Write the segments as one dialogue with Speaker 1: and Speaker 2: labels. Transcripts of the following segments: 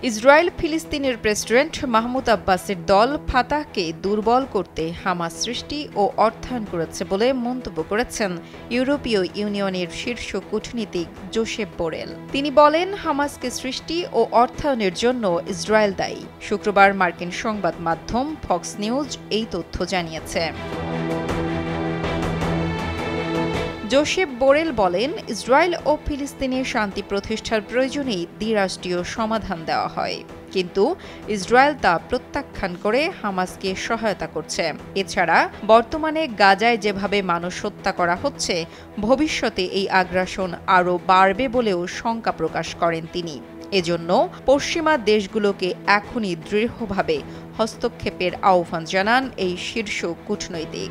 Speaker 1: Israel ফিলিস্তিনের president Mahmoud আব্বাসের দল ফাতাহকে দুর্বল করতে হামাস সৃষ্টি ও অর্থায়ন করেছে বলে মন্তব্য করেছেন ইউরোপীয় ইউনিয়নের শীর্ষ কূটনীতিক জোসেফ বোরেল। তিনি বলেন, হামাসকে সৃষ্টি ও অর্থায়নের জন্য ইসরায়েল দায়ী। শুক্রবার মার্কিন সংবাদ মাধ্যম ফক্স নিউজ এই তথ্য জানিয়েছে। জোসেফ বোরেল বলেন, ইসরায়েল ও ফিলিস্তিনে শান্তি প্রতিষ্ঠার প্রয়োজনেই দ্বিরাষ্ট্রীয় সমাধান দেওয়া হয়, কিন্তু ইসরায়েল তা প্রত্যাখ্যান করে হামাসকে সহায়তা করছে। এছাড়া বর্তমানে গাজায় যেভাবে মানুষ হত্যা করা হচ্ছে, ভবিষ্যতে এই আগ্রাসন আরও বাড়বে বলেও শঙ্কা প্রকাশ করেন তিনি। এজন্য পশ্চিমা দেশগুলোকে এখনই দৃঢ়ভাবে হস্তক্ষেপের আহ্বান জানান এই শীর্ষ কূটনৈতিক।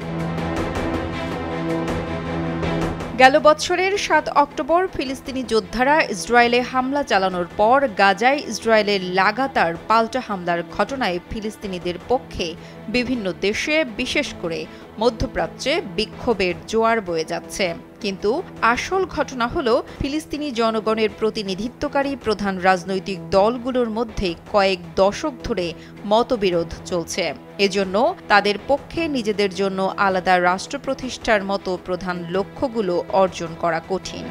Speaker 1: গেল বছরের ৭ অক্টোবর ফিলিস্তিনি যোদ্ধারা ইসরায়েলে হামলা চালানোর পর গাজায় ইসরায়েলের লাগাতার পাল্টা হামলার ঘটনায় ফিলিস্তিনিদের পক্ষে বিভিন্ন দেশে, বিশেষ করে মধ্যপ্রাচ্যে বিক্ষোভের জোয়ার বয়ে যাচ্ছে। কিন্তু আসল ঘটনা হলো, ফিলিস্তিনি জনগণের প্রতিনিধিত্বকারী প্রধান রাজনৈতিক দলগুলোর মধ্যে কয়েক দশক ধরে মতবিরোধ চলছে। এজন্য তাদের পক্ষে নিজেদের জন্য আলাদা রাষ্ট্র প্রতিষ্ঠার মতো প্রধান লক্ষ্যগুলো অর্জন করা কঠিন।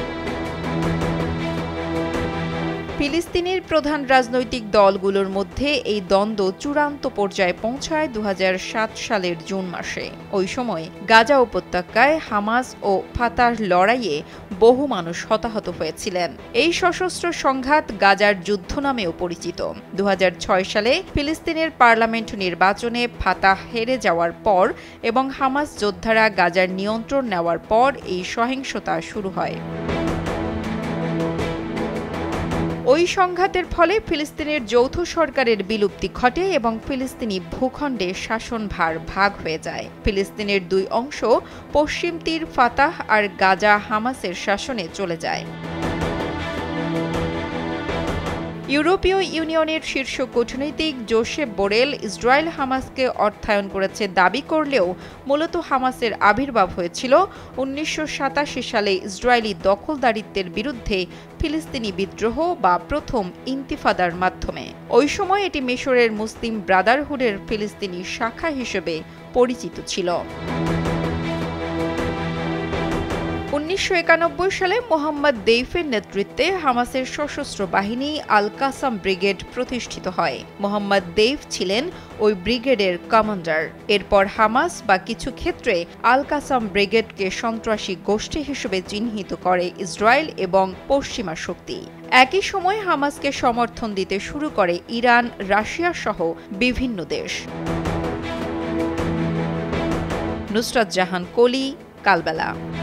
Speaker 1: ফিলিস্তিনের প্রধান রাজনৈতিক দলগুলোর মধ্যে এই দ্বন্দ্ব চূড়ান্ত পর্যায়ে পৌঁছায় ২০০৭ সালের জুন মাসে। ওই সময় গাজা উপত্যকায় হামাস ও ফাতাহর লড়াইয়ে বহু মানুষ হতাহত হয়েছিলেন। এই সশস্ত্র সংঘাত গাজার যুদ্ধ নামেও পরিচিত। ২০০৬ সালে ফিলিস্তিনের পার্লামেন্ট নির্বাচনে ফাতাহ হেরে যাওয়ার পর এবং হামাস যোদ্ধারা গাজার নিয়ন্ত্রণ নেওয়ার পর এই সহিংসতা শুরু হয়। ওই সংঘাতের ফলে ফিলিস্তিনের যৌথ সরকারের বিলুপ্তি ঘটে এবং ফিলিস্তিনি ভূখণ্ডে শাসনভার ভাগ হয়ে যায়। ফিলিস্তিনের দুই অংশ, পশ্চিম তীর ফাতাহ আর গাজা হামাসের শাসনে চলে যায়। ইউরোপীয় ইউনিয়নের শীর্ষ কূটনীতিক জোসেফ বোরেল ইসরায়েল হামাসকে অর্থায়ন করেছে দাবি করলেও মূলত হামাসের আবির্ভাব হয়েছিল ১৯৮৭ সালে ইসরায়েলি দখলদারিত্বের বিরুদ্ধে ফিলিস্তিনি বিদ্রোহ বা প্রথম ইন্তিফাদার মাধ্যমে। ওই সময় এটি মিশরের মুসলিম ব্রাদারহুডের ফিলিস্তিনি শাখা হিসেবে পরিচিত ছিল। ১৯৯১ সালে মোহাম্মদ দেইফের নেতৃত্বে হামাসের সশস্ত্র বাহিনী আল কাসাম ব্রিগেড প্রতিষ্ঠিত হয়। মোহাম্মদ দেইফ ছিলেন ওই ব্রিগেডের কমান্ডার। এরপর হামাস বা কিছু ক্ষেত্রে আল কাসাম ব্রিগেডকে সন্ত্রাসী গোষ্ঠী হিসেবে চিহ্নিত করে ইসরায়েল এবং পশ্চিমা শক্তি। একই সময় হামাসকে সমর্থন দিতে শুরু করে ইরান, রাশিয়া সহ বিভিন্ন দেশ। নুসরাত জাহান কলি, কালবেলা।